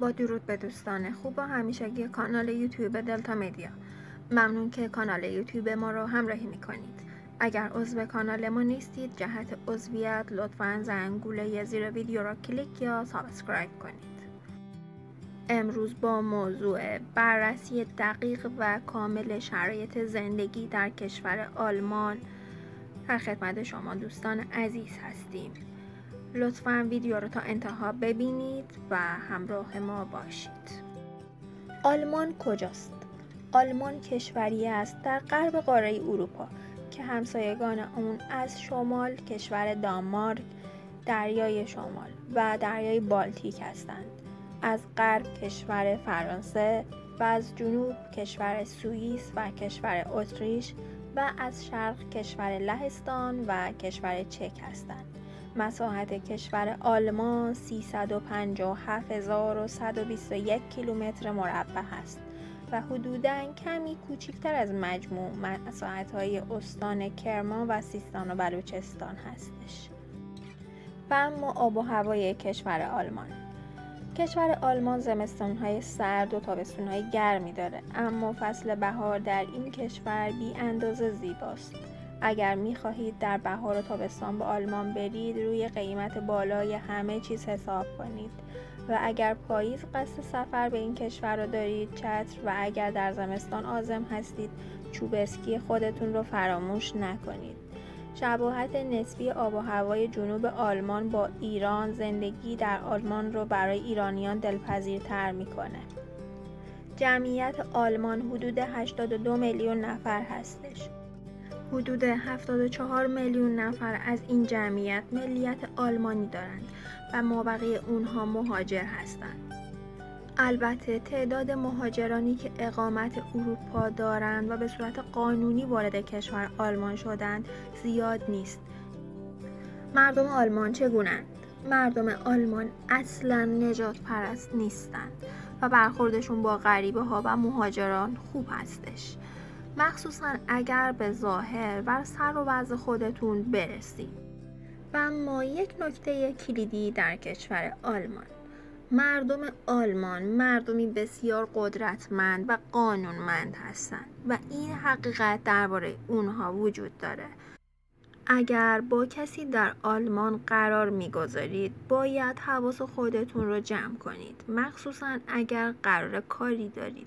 با درود به دوستان خوب و همیشگی کانال یوتیوب دلتا مدیا. ممنون که کانال یوتیوب ما رو همراهی میکنید. اگر عضو کانال ما نیستید جهت عضویت لطفاً زنگوله زیر ویدیو را کلیک یا سابسکرایب کنید. امروز با موضوع بررسی دقیق و کامل شرایط زندگی در کشور آلمان در خدمت شما دوستان عزیز هستیم. لطفاً ویدیو رو تا انتها ببینید و همراه ما باشید. آلمان کجاست؟ آلمان کشوری است در غرب قاره اروپا که همسایگان آن از شمال کشور دانمارک، دریای شمال و دریای بالتیک هستند. از غرب کشور فرانسه و از جنوب کشور سوئیس و کشور اتریش و از شرق کشور لهستان و کشور چک هستند. مساحت کشور آلمان 357,121 کیلومتر مربع است و حدوداً کمی کوچکتر از مجموع مساحت‌های استان کرمان و سیستان و بلوچستان هستش. و اما آب و هوای کشور آلمان. کشور آلمان زمستان‌های سرد و تابستان‌های گرمی داره، اما فصل بهار در این کشور بی اندازه زیباست. اگر می‌خواهید در بهار و تابستان به آلمان برید روی قیمت بالای همه چیز حساب کنید و اگر پاییز قصد سفر به این کشور را دارید چتر و اگر در زمستان عازم هستید چوب اسکی خودتون رو فراموش نکنید. شباهت نسبی آب و هوای جنوب آلمان با ایران زندگی در آلمان رو برای ایرانیان دلپذیرتر میکنه. جمعیت آلمان حدود 82 میلیون نفر هستش. حدود 74 میلیون نفر از این جمعیت ملیت آلمانی دارند و مابقی اونها مهاجر هستند. البته تعداد مهاجرانی که اقامت اروپا دارند و به صورت قانونی وارد کشور آلمان شدند زیاد نیست. مردم آلمان چگونند؟ مردم آلمان اصلاً نجات پرست نیستند و برخوردشون با غریبه ها و مهاجران خوب هستش. مخصوصاً اگر به ظاهر و سر و وضع خودتون برسید. و اما یک نکته کلیدی در کشور آلمان. مردم آلمان مردمی بسیار قدرتمند و قانونمند هستند و این حقیقت درباره اونها وجود داره. اگر با کسی در آلمان قرار میگذارید باید حواس خودتون رو جمع کنید، مخصوصاً اگر قرار کاری دارید.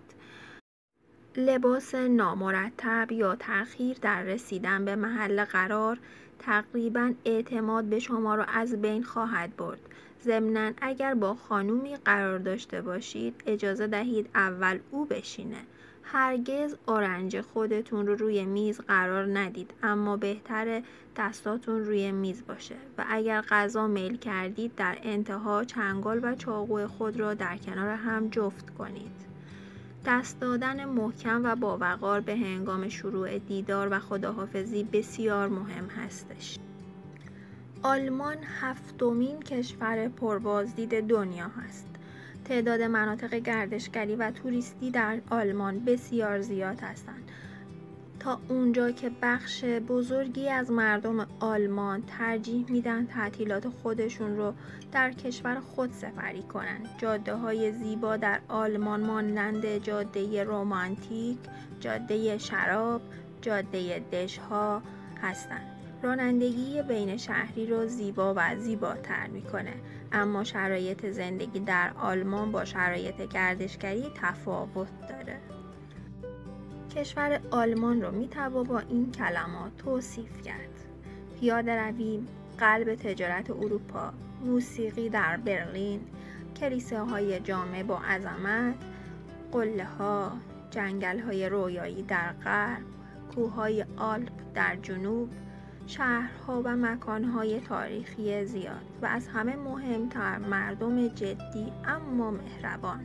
لباس نامرتب یا تأخیر در رسیدن به محل قرار تقریباً اعتماد به شما را از بین خواهد برد. ضمناً اگر با خانومی قرار داشته باشید اجازه دهید اول او بشینه. هرگز آرنج خودتون رو روی میز قرار ندید، اما بهتره دستاتون روی میز باشه و اگر غذا میل کردید در انتها چنگال و چاقو خود را در کنار هم جفت کنید. دست دادن محکم و با وقار به هنگام شروع دیدار و خداحافظی بسیار مهم هستش. آلمان 7مین کشور پربازدید دنیا هست. تعداد مناطق گردشگری و توریستی در آلمان بسیار زیاد هستند. تا اونجا که بخش بزرگی از مردم آلمان ترجیح میدن تعطیلات خودشون رو در کشور خود سپری کنن. جاده‌های زیبا در آلمان مانند جاده رمانتیک، جاده شراب، جاده دژها هستند. رانندگی بین شهری رو زیبا و زیباتر میکنه، اما شرایط زندگی در آلمان با شرایط گردشگری تفاوت داره. کشور آلمان رو میتوان با این کلمات توصیف کرد: پیاده روی قلب تجارت اروپا، موسیقی در برلین، کلیساهای جامع با عظمت، قله‌ها، جنگل‌های رویایی در غرب، کوههای آلپ در جنوب، شهرها و مکانهای تاریخی زیاد و از همه مهمتر مردم جدی اما مهربان.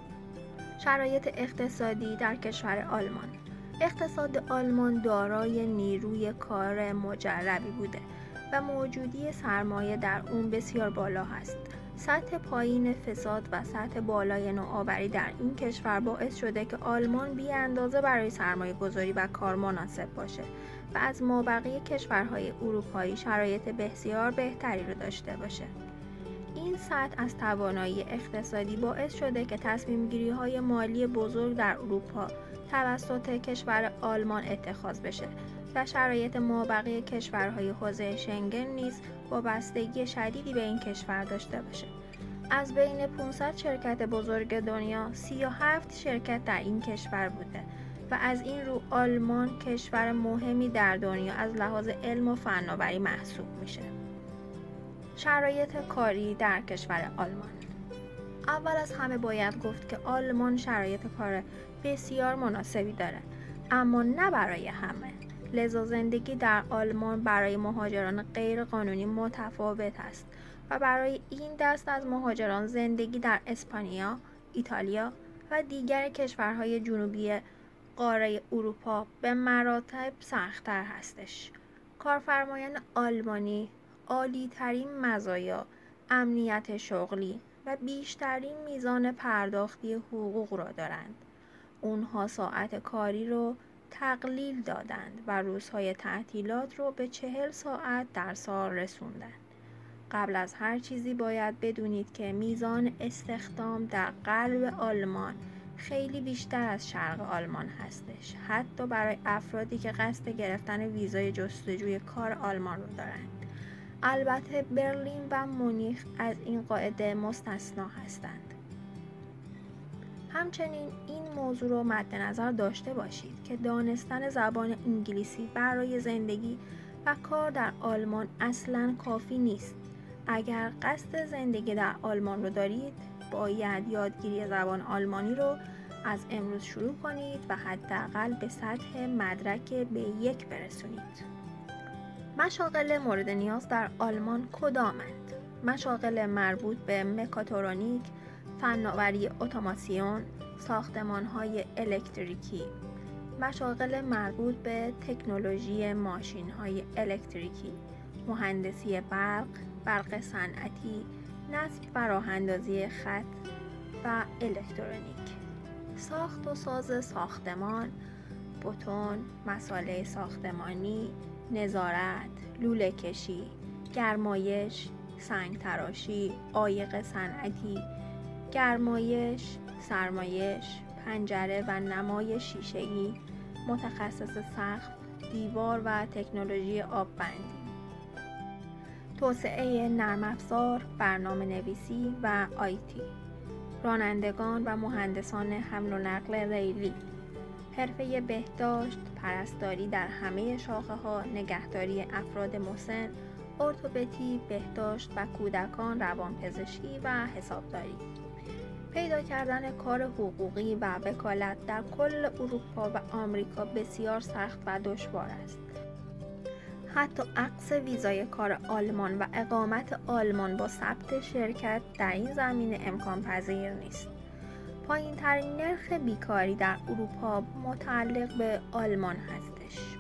شرایط اقتصادی در کشور آلمان. اقتصاد آلمان دارای نیروی کار مجربی بوده و موجودی سرمایه در اون بسیار بالا است. سطح پایین فساد و سطح بالای نوآوری در این کشور باعث شده که آلمان بی اندازه برای سرمایه گذاری و کار مناسب باشه و از مابقی کشورهای اروپایی شرایط بسیار بهتری رو داشته باشه. این سطح از توانایی اقتصادی باعث شده که تصمیم‌گیری‌های مالی بزرگ در اروپا توسط کشور آلمان اتخاذ بشه و شرایط مابقی کشورهای حوزه شنگن نیز وابستگی شدیدی به این کشور داشته باشه. از بین 500 شرکت بزرگ دنیا 37 شرکت در این کشور بوده و از این رو آلمان کشور مهمی در دنیا از لحاظ علم و فناوری محسوب میشه. شرایط کاری در کشور آلمان. اول از همه باید گفت که آلمان شرایط کار بسیار مناسبی داره، اما نه برای همه. لذا زندگی در آلمان برای مهاجران غیر قانونی متفاوت است و برای این دست از مهاجران زندگی در اسپانیا، ایتالیا و دیگر کشورهای جنوبی قاره اروپا به مراتب سخت‌تر هستش. کارفرمایان آلمانی عالی‌ترین مزایا، امنیت شغلی و بیشترین میزان پرداختی حقوق را دارند. اونها ساعت کاری رو تقلیل دادند و روزهای تعطیلات رو به 40 ساعت در سال رسوندند. قبل از هر چیزی باید بدونید که میزان استخدام در قلب آلمان خیلی بیشتر از شرق آلمان هستش، حتی برای افرادی که قصد گرفتن ویزای جستجوی کار آلمان رو دارند. البته برلین و مونیخ از این قاعده مستثنا هستند. همچنین این موضوع رو مد نظر داشته باشید که دانستن زبان انگلیسی برای زندگی و کار در آلمان اصلاً کافی نیست. اگر قصد زندگی در آلمان رو دارید، باید یادگیری زبان آلمانی رو از امروز شروع کنید و حداقل به سطح مدرک B1 برسونید. مشاغل مورد نیاز در آلمان کدامند؟ مشاغل مربوط به مکاترونیک، فناوری اتوماسیون، ساختمان‌های الکتریکی، مشاغل مربوط به تکنولوژی ماشین‌های الکتریکی، مهندسی برق صنعتی، نصب و راه‌اندازی خط و الکترونیک، ساخت و ساز ساختمان، بتون، مساله ساختمانی، نظارت، لوله کشی، گرمایش، سنگ تراشی، عایق صنعتی، گرمایش، سرمایش، پنجره و نمای شیشه‌ای، متخصص سقف، دیوار و تکنولوژی آببندی، توسعه نرم افزار، برنامه نویسی و آیتی، رانندگان و مهندسان حمل و نقل ریلی، حرفه بهداشت، پرستاری در همه شاخه‌ها، نگهداری افراد مسن، ارتوپدی، بهداشت و کودکان، روانپزشکی و حسابداری. پیدا کردن کار حقوقی و وکالت در کل اروپا و آمریکا بسیار سخت و دشوار است. حتی عقد ویزای کار آلمان و اقامت آلمان با ثبت شرکت در این زمینه امکان پذیر نیست. پایین ترین نرخ بیکاری در اروپا متعلق به آلمان هستش.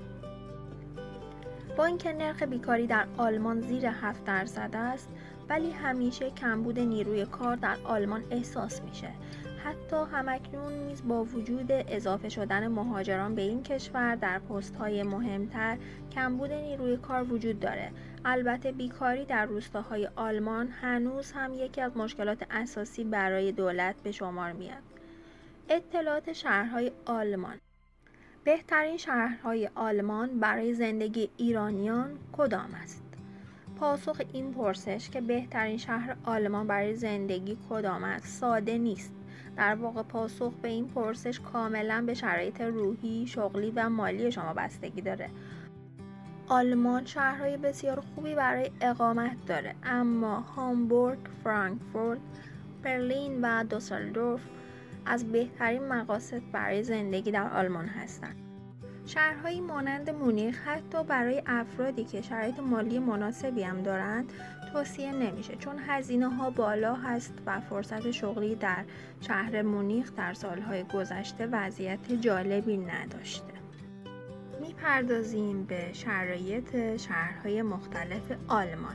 با اینکه نرخ بیکاری در آلمان زیر 7% است، ولی همیشه کمبود نیروی کار در آلمان احساس میشه. حتی همکنون نیز با وجود اضافه شدن مهاجران به این کشور در پست‌های مهمتر، کمبود نیروی کار وجود داره. البته بیکاری در روستاهای آلمان هنوز هم یکی از مشکلات اساسی برای دولت به شمار میاد. اطلاعات شهرهای آلمان. بهترین شهرهای آلمان برای زندگی ایرانیان کدام است؟ پاسخ این پرسش که بهترین شهر آلمان برای زندگی کدام است ساده نیست. در واقع پاسخ به این پرسش کاملا به شرایط روحی، شغلی و مالی شما بستگی داره. آلمان شهرهای بسیار خوبی برای اقامت داره، اما هامبورگ، فرانکفورت، برلین و دوسلدورف از بهترین مقاصد برای زندگی در آلمان هستند. شهرهایی مانند مونیخ حتی برای افرادی که شرایط مالی مناسبی هم دارند توصیه نمیشه، چون هزینه ها بالا هست و فرصت شغلی در شهر مونیخ در سالهای گذشته وضعیت جالبی نداشته. میپردازیم به شرایط شهرهای مختلف آلمان.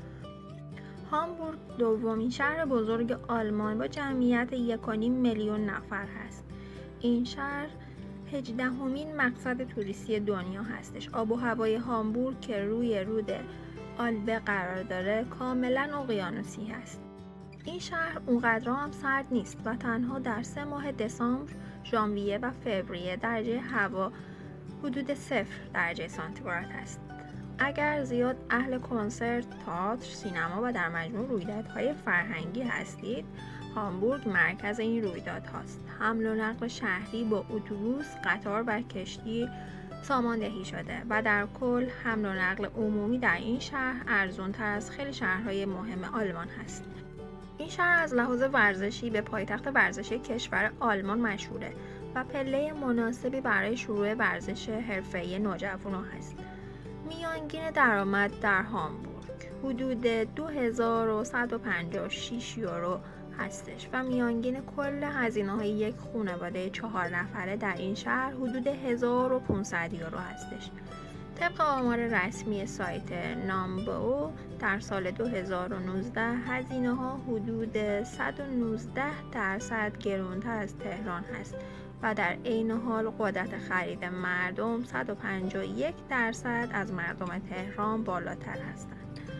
هامبورگ دومین شهر بزرگ آلمان با جمعیت 1.5 میلیون نفر هست. این شهر 18مین مقصد توریستی دنیا هستش. آب و هوای هامبورگ که روی رود آلبه قرار داره کاملا اقیانوسی هست. این شهر اونقدر هم سرد نیست و تنها در 3 ماه دسامبر، ژانویه و فوریه درجه هوا حدود 0 درجه سانتیگراد است. اگر زیاد اهل کنسرت، تئاتر، سینما و در مجموع رویدادهای فرهنگی هستید، هامبورگ مرکز این رویدادهاست. حمل و نقل شهری با اتوبوس، قطار و کشتی ساماندهی شده و در کل حمل و نقل عمومی در این شهر ارزان‌تر از خیلی شهرهای مهم آلمان هست. این شهر از لحاظ ورزشی به پایتخت ورزشی کشور آلمان مشهوره و پله مناسبی برای شروع ورزش حرفه‌ای نوجوانان هست. میانگین درآمد در هامبورگ حدود 2156 یورو هستش و میانگین کل هزینه‌های یک خانواده 4 نفره در این شهر حدود 1500 یورو هستش. طبق آمار رسمی سایت نامبئو در سال 2019 هزینه‌ها حدود 119% گرانتر از تهران هست و در عین حال قدرت خرید مردم 151% از مردم تهران بالاتر هستند.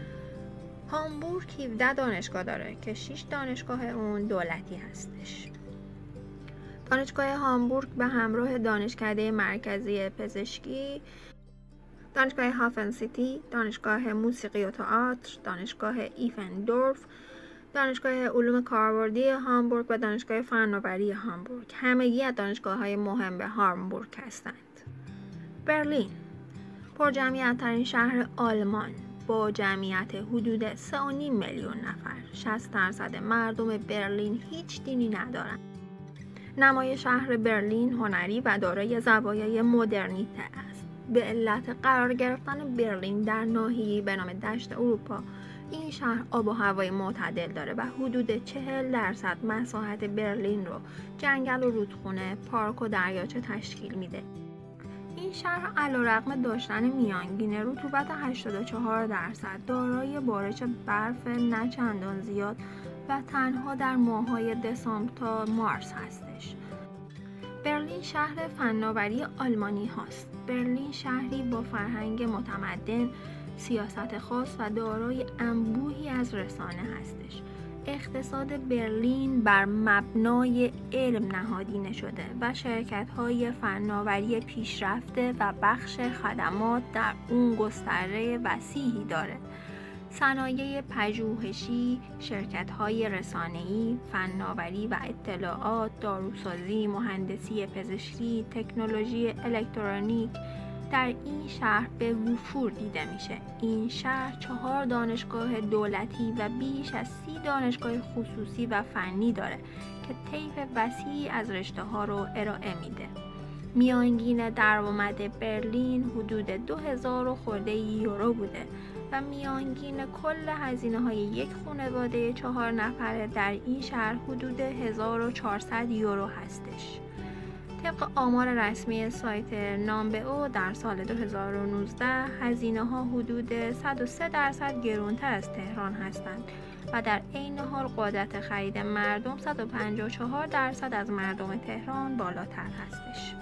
هامبورگ 17 دانشگاه داره که 6 دانشگاه اون دولتی هستش. دانشگاه هامبورگ به همراه دانشکده مرکزی پزشکی، دانشگاه هافن سیتی، دانشگاه موسیقی و تئاتر، دانشگاه ایفندورف، دانشگاه علوم کاربردی هامبورگ و دانشگاه فناوری هامبورگ همگی از دانشگاه‌های مهم به هامبورگ هستند. برلین پرجمعیت‌ترین شهر آلمان با جمعیت حدود 3.5 میلیون نفر. 60% مردم برلین هیچ دینی ندارند. نمای شهر برلین هنری و دارای زوایای مدرنیته است. به علت قرار گرفتن برلین در ناحیه‌ای به نام دشت اروپا، این شهر آب و هوای معتدل داره و حدود 40% مساحت برلین رو جنگل و رودخونه، پارک و دریاچه تشکیل میده. این شهر علیرغم داشتن میانگین رطوبت 84% دارای بارش برف نه چندان زیاد و تنها در ماه‌های دسامبر تا مارس هستش. برلین شهر فناوری آلمانی هاست. برلین شهری با فرهنگ متمدن، سیاست خاص و دارای انبوهی از رسانه هستش. اقتصاد برلین بر مبنای علم نهادینه شده و شرکت‌های فناوری پیشرفته و بخش خدمات در اون گستره وسیعی داره. صنایع پژوهشی، شرکت‌های رسانه‌ای، فناوری و اطلاعات، داروسازی، مهندسی پزشکی، تکنولوژی الکترونیک در این شهر به وفور دیده میشه. این شهر 4 دانشگاه دولتی و بیش از 30 دانشگاه خصوصی و فنی داره که طیف وسیعی از رشته‌ها رو ارائه میده. میانگین درآمد برلین حدود 2000 خورده یورو بوده و میانگین کل هزینه‌های یک خانواده 4 نفره در این شهر حدود 1400 یورو هستش. طبق آمار رسمی سایت نامبئو در سال 2019 هزینه‌ها حدود 103% گرانتر از تهران هستند و در عین حال قدرت خرید مردم 154% از مردم تهران بالاتر هستش.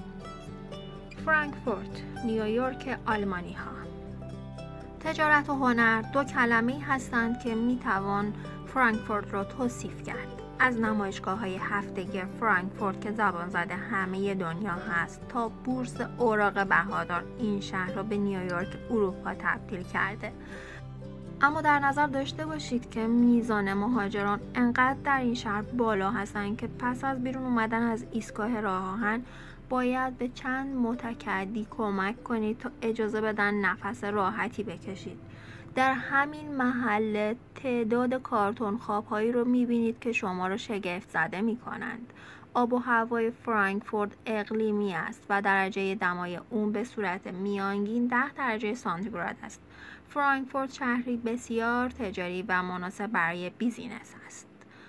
فرانکفورت، نیویورک آلمانی ها. تجارت و هنر 2 کلمه‌ای هستند که میتوان فرانکفورت را توصیف کرد. از نمایشگاه‌های هفتگی فرانکفورت که زبان زده همه دنیا هست تا بورس اوراق بهادار این شهر را به نیویورک اروپا تبدیل کرده. اما در نظر داشته باشید که میزان مهاجران انقدر در این شهر بالا هستند که پس از بیرون اومدن از ایستگاه راه آهن باید به چند متکدی کمک کنید تا اجازه بدن نفس راحتی بکشید. در همین محله تعداد کارتون خواب‌هایی رو می‌بینید که شما رو شگفت زده می‌کنند. آب و هوای فرانکفورت اقلیمی است و درجه دمای اون به صورت میانگین 10 درجه سانتیگراد است. فرانکفورت شهری بسیار تجاری و مناسب برای بیزینس است.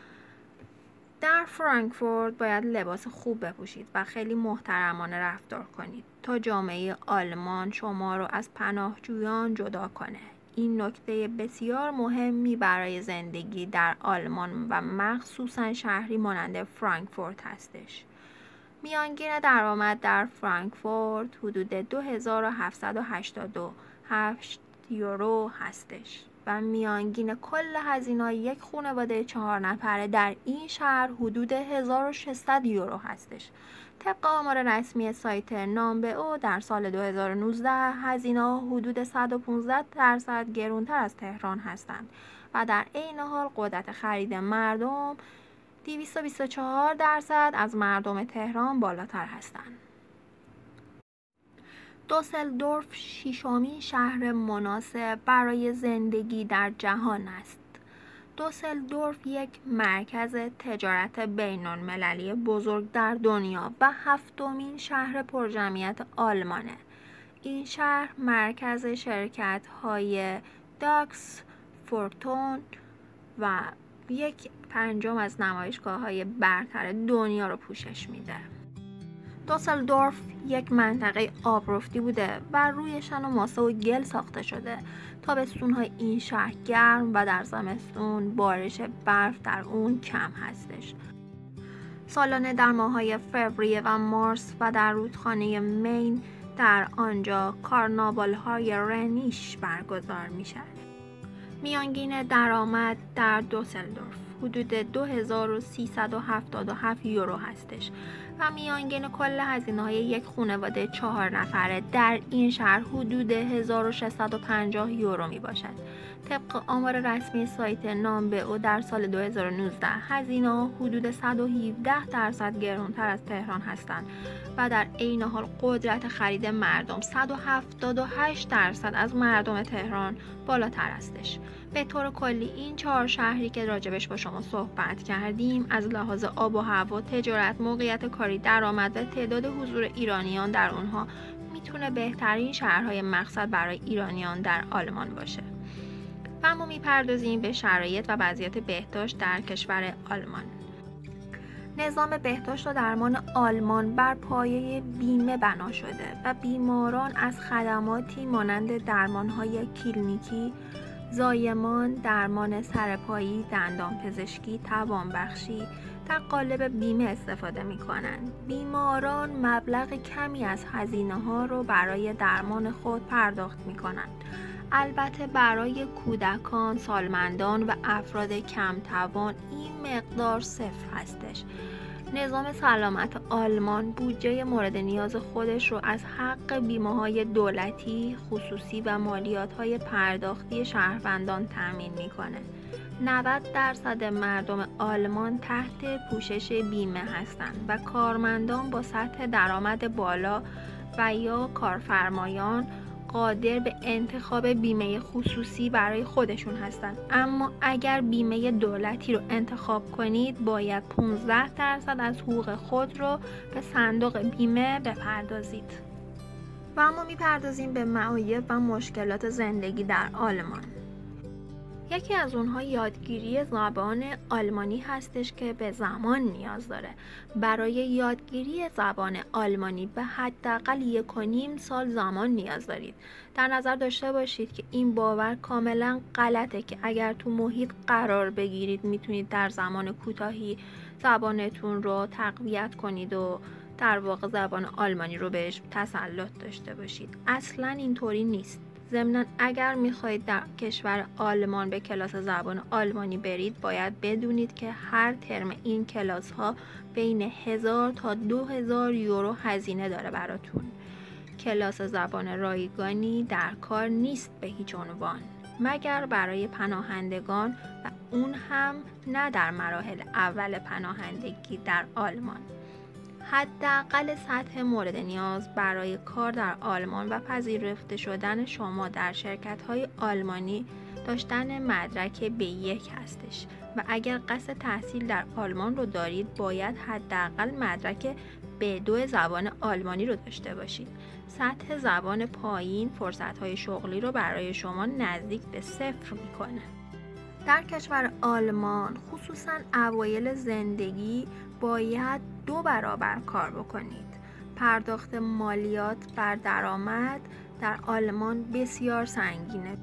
در فرانکفورت باید لباس خوب بپوشید و خیلی محترمانه رفتار کنید تا جامعه آلمان شما رو از پناهجویان جدا کنه. این نکته بسیار مهمی برای زندگی در آلمان و مخصوصا شهری مانند فرانکفورت هستش. میانگین درآمد در فرانکفورت حدود 2787 یورو هستش و میانگین کل هزینه‌های یک خانواده 4 نفره در این شهر حدود 1600 یورو هستش. طبق آمار رسمی سایت نامبئو در سال 2019 هزینه‌ها حدود 115% گرانتر از تهران هستند و در عین حال قدرت خرید مردم 224% از مردم تهران بالاتر هستند. دوسلدورف ششمین شهر مناسب برای زندگی در جهان است. دوسلدورف یک مرکز تجارت بین‌المللی بزرگ در دنیا و 7مین شهر پرجمعیت آلمانه. این شهر مرکز شرکت‌های داکس، فورتون و 1/5 از نمایشگاه‌های برتر دنیا رو پوشش میده. دوسلدورف یک منطقه آبرفتی بوده و روی شن و ماسه و گل ساخته شده. تابستون‌های این شهر گرم و در زمستون بارش برف در اون کم هستش. سالانه در ماه‌های فوریه و مارس و در رودخانه مین در آنجا کارناوال‌های رنیش برگزار میشه. میانگین درآمد در دوسلدورف حدود 2377 یورو هستش و میانگین کل هزینه‌های یک خانواده 4 نفره در این شهر حدود 1650 یورو می باشد. طبق آمار رسمی سایت نامبئو در سال 2019 هزینه‌ها حدود 117% گرانتر از تهران هستند و در عین حال قدرت خرید مردم 178% از مردم تهران بالاتر هستش. به طور کلی این 4 شهری که راجبش با شما صحبت کردیم از لحاظ آب و هوا، تجارت، موقعیت کاری، درآمد و تعداد حضور ایرانیان در اونها میتونه بهترین شهرهای مقصد برای ایرانیان در آلمان باشه. و اما میپردازیم به شرایط و وضعیت بهداشت در کشور آلمان. نظام بهداشت و درمان آلمان بر پایه بیمه بنا شده و بیماران از خدماتی مانند درمان‌های کلینیکی، زایمان، درمان سرپایی، دندانپزشکی، توانبخشی در قالب بیمه استفاده می کنند. بیماران مبلغ کمی از هزینه‌ها را برای درمان خود پرداخت می کنند. البته برای کودکان، سالمندان و افراد کم توان این مقدار صفر هستش. نظام سلامت آلمان بودجه مورد نیاز خودش رو از حق بیمه‌های دولتی، خصوصی و مالیات‌های پرداختی شهروندان تامین می‌کنه. 90% مردم آلمان تحت پوشش بیمه هستند و کارمندان با سطح درآمد بالا و یا کارفرمایان قادر به انتخاب بیمه خصوصی برای خودشون هستند. اما اگر بیمه دولتی رو انتخاب کنید باید 15% از حقوق خود رو به صندوق بیمه بپردازید. و اما میپردازیم به معایب و مشکلات زندگی در آلمان. یکی از اونها یادگیری زبان آلمانی هستش که به زمان نیاز داره. برای یادگیری زبان آلمانی به حداقل 1.5 سال زمان نیاز دارید. در نظر داشته باشید که این باور کاملا غلطه که اگر تو محیط قرار بگیرید میتونید در زمان کوتاهی زبانتون رو تقویت کنید و در واقع زبان آلمانی رو بهش تسلط داشته باشید. اصلا اینطوری نیست. ضمناً اگر میخواهید در کشور آلمان به کلاس زبان آلمانی برید باید بدونید که هر ترم این کلاس ها بین 1000 تا 2000 یورو هزینه داره براتون. کلاس زبان رایگانی در کار نیست به هیچ عنوان مگر برای پناهندگان و اون هم نه در مراحل اول پناهندگی در آلمان. حداقل سطح مورد نیاز برای کار در آلمان و پذیرفته شدن شما در شرکت‌های آلمانی داشتن مدرک B1 هستش و اگر قصد تحصیل در آلمان رو دارید باید حداقل مدرک B2 زبان آلمانی رو داشته باشید. سطح زبان پایین فرصت‌های شغلی رو برای شما نزدیک به 0 می‌کنه. در کشور آلمان خصوصاً اوایل زندگی باید 2 برابر کار بکنید. پرداخت مالیات بر درآمد در آلمان بسیار سنگینه.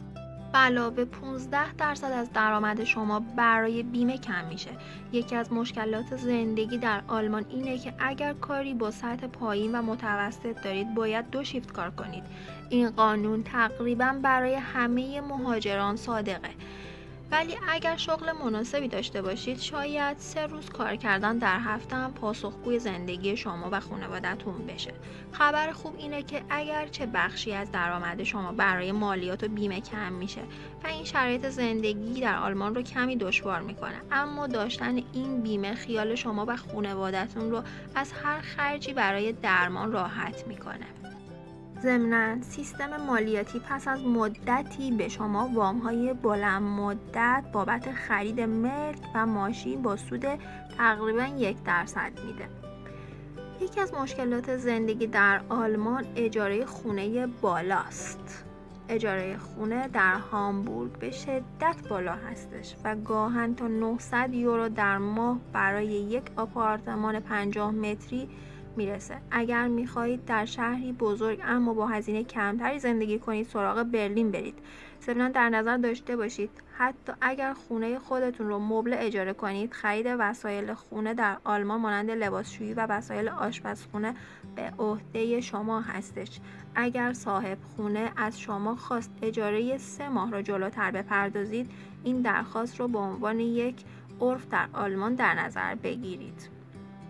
به علاوه 15% از درآمد شما برای بیمه کم میشه. یکی از مشکلات زندگی در آلمان اینه که اگر کاری با سطح پایین و متوسط دارید باید 2 شیفت کار کنید. این قانون تقریبا برای همه مهاجران صادقه. ولی اگر شغل مناسبی داشته باشید شاید 3 روز کار کردن در هفته هم پاسخگوی زندگی شما و خانواده‌تون بشه. خبر خوب اینه که اگرچه بخشی از درآمد شما برای مالیات و بیمه کم میشه و این شرایط زندگی در آلمان رو کمی دشوار میکنه، اما داشتن این بیمه خیال شما و خانواده‌تون رو از هر خرجی برای درمان راحت میکنه. ضمناً سیستم مالیاتی پس از مدتی به شما وام‌های بلند مدت بابت خرید ملک و ماشین با سود تقریباً 1% میده. یکی از مشکلات زندگی در آلمان اجاره خونه بالاست. اجاره خونه در هامبورگ به شدت بالا هستش و گاهن تا 900 یورو در ماه برای یک آپارتمان 50 متری میرسه. اگر میخواهید در شهری بزرگ اما با هزینه کمتری زندگی کنید سراغ برلین برید. ضمناً در نظر داشته باشید حتی اگر خونه خودتون رو مبل اجاره کنید، خرید وسایل خونه در آلمان مانند لباسشویی و وسایل آشپزخونه به عهده شما هستش. اگر صاحب خونه از شما خواست اجاره 3 ماه را جلوتر بپردازید، این درخواست رو به عنوان یک عرف در آلمان در نظر بگیرید.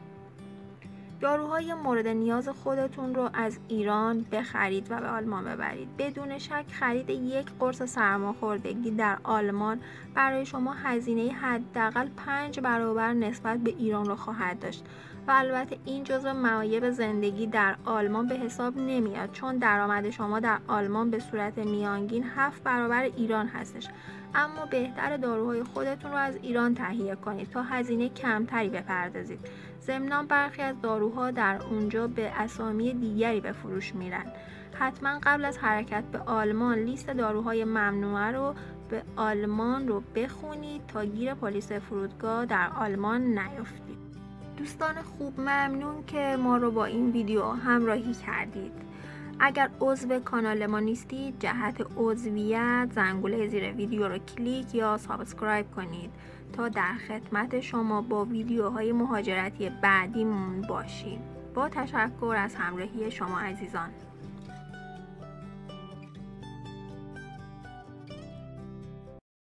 داروهای مورد نیاز خودتون رو از ایران بخرید و به آلمان ببرید. بدون شک خرید یک قرص سرماخوردگی در آلمان برای شما هزینه حداقل 5 برابر نسبت به ایران رو خواهد داشت و البته این جزو معایب زندگی در آلمان به حساب نمیاد، چون درآمد شما در آلمان به صورت میانگین 7 برابر ایران هستش. اما بهتر داروهای خودتون رو از ایران تهیه کنید تا هزینه کمتری بپردازید. ضمناً برخی از داروها در اونجا به اسامی دیگری به فروش میرن. حتما قبل از حرکت به آلمان لیست داروهای ممنوعه رو به آلمان رو بخونید تا گیر پلیس فرودگاه در آلمان نیفتید. دوستان خوب، ممنون که ما رو با این ویدیو همراهی کردید. اگر عضو کانال ما نیستید جهت عضویت زنگوله زیر ویدیو رو کلیک یا سابسکرایب کنید تا در خدمت شما با ویدیوهای مهاجرتی بعدیمون باشیم. با تشکر از همراهی شما عزیزان.